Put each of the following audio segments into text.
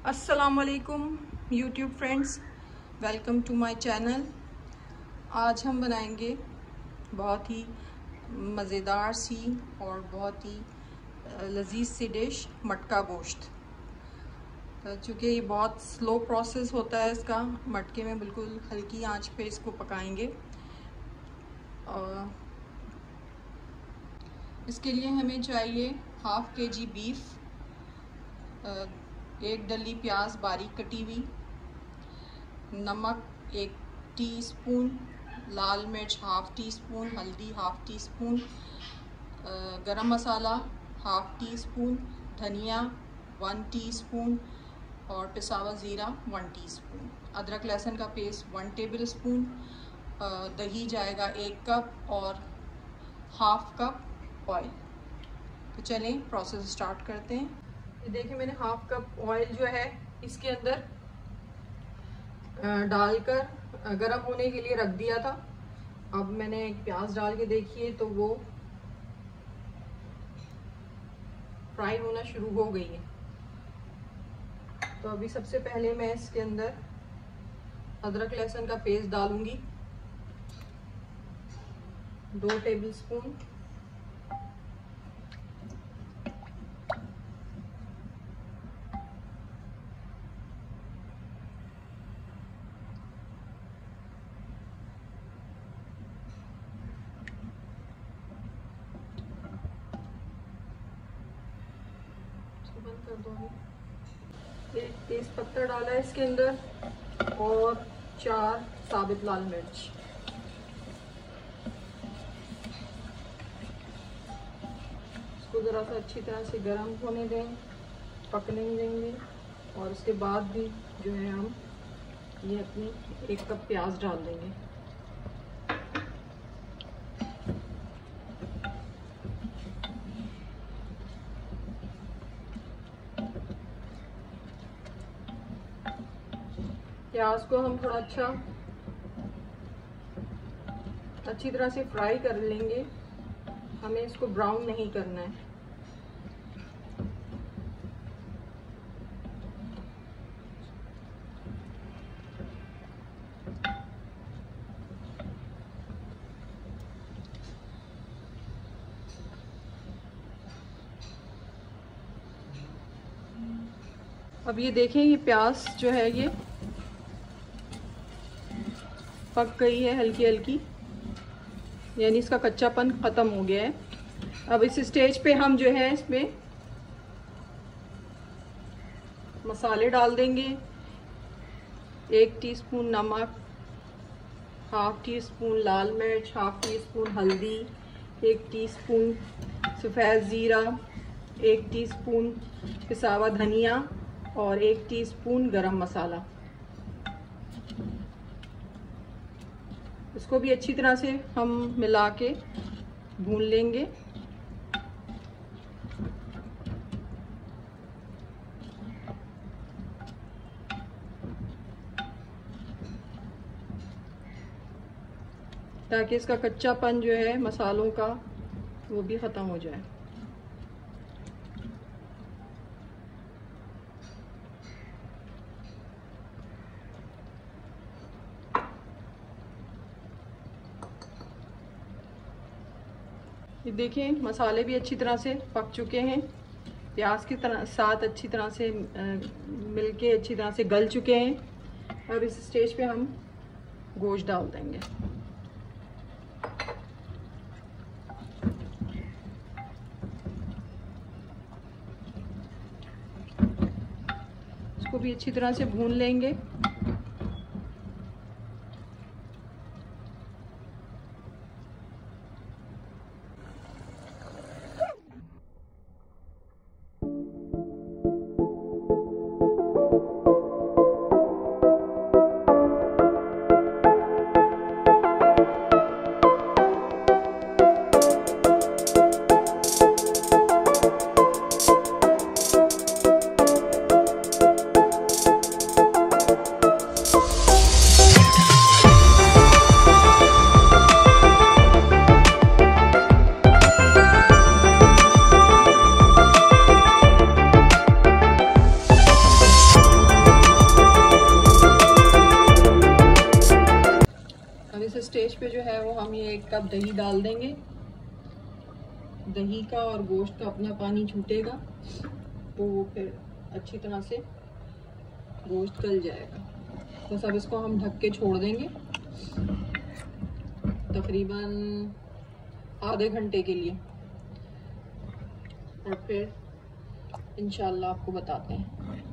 अस्सलामुअलैकुम YouTube friends, welcome to my channel. आज हम बनाएंगे बहुत ही मज़ेदार सी और बहुत ही लजीज सी डिश, मटका गोश्त। चूँकि ये बहुत स्लो प्रोसेस होता है इसका, मटके में बिल्कुल हल्की आंच पे इसको पकाएंगे। इसके लिए हमें चाहिए हाफ kg बीफ, 1 डली प्याज बारीक कटी हुई, नमक 1 टीस्पून, लाल मिर्च हाफ टी स्पून, हल्दी हाफ टी स्पून, गरम मसाला हाफ टी स्पून, धनिया 1 टीस्पून और पिसा हुआ ज़ीरा 1 टीस्पून, अदरक लहसुन का पेस्ट 1 टेबल स्पून, दही जाएगा 1 कप और हाफ कप ऑयल। तो चलें प्रोसेस स्टार्ट करते हैं। ये देखिए, मैंने हाफ कप ऑयल जो है इसके अंदर डालकर गर्म होने के लिए रख दिया था। अब मैंने एक प्याज डाल के देखिए तो वो फ्राई होना शुरू हो गई है। तो अभी सबसे पहले मैं इसके अंदर अदरक लहसुन का पेस्ट डालूंगी, 2 टेबल स्पून। बंद कर दो। एक तेज पत्ता डाला है इसके अंदर और 4 साबित लाल मिर्च। इसको ज़रा सा अच्छी तरह से गर्म होने दें, पकने देंगे। और उसके बाद भी जो है हम ये अपनी 1 कप प्याज डाल देंगे। प्याज को हम थोड़ा अच्छी तरह से फ्राई कर लेंगे, हमें इसको ब्राउन नहीं करना है। अब ये देखें, ये प्याज जो है ये पक गई है हल्की हल्की, यानी इसका कच्चापन ख़त्म हो गया है। अब इस स्टेज पे हम जो है इसमें मसाले डाल देंगे। 1 टीस्पून नमक, हाफ टी स्पून लाल मिर्च, हाफ टी स्पून हल्दी, 1 टीस्पून सफ़ेद ज़ीरा, 1 टीस्पून पिसा हुआ धनिया और 1 टीस्पून गरम मसाला। इसको भी अच्छी तरह से हम मिला के भून लेंगे। ताकि इसका कच्चापन जो है मसालों का वो भी ख़त्म हो जाए। ये देखें, मसाले भी अच्छी तरह से पक चुके हैं, प्याज के साथ अच्छी तरह से मिलके अच्छी तरह से गल चुके हैं। अब इस स्टेज पे हम गोश्त डाल देंगे। इसको भी अच्छी तरह से भून लेंगे। जो है वो हम ये 1 कप दही डाल देंगे। दही का और गोश्त का अपना पानी छूटेगा तो वो फिर अच्छी तरह से गोश्त गल जाएगा। बस अब इसको हम ढक के छोड़ देंगे तकरीबन आधे घंटे के लिए, और फिर इंशाल्लाह आपको बताते हैं।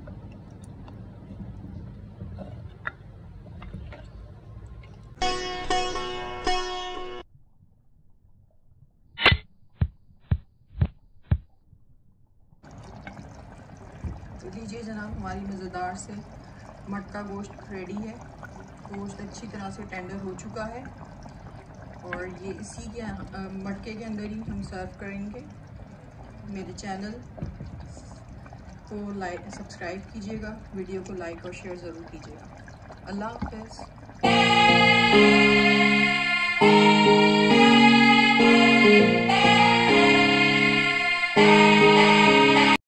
तो लीजिए जनाब, हमारी मज़ेदार से मटका गोश्त रेडी है। गोश्त अच्छी तरह से टेंडर हो चुका है और ये इसी के मटके के अंदर ही हम सर्व करेंगे। मेरे चैनल को सब्सक्राइब कीजिएगा, वीडियो को लाइक और शेयर ज़रूर कीजिएगा। अल्लाह हाफ़िज़।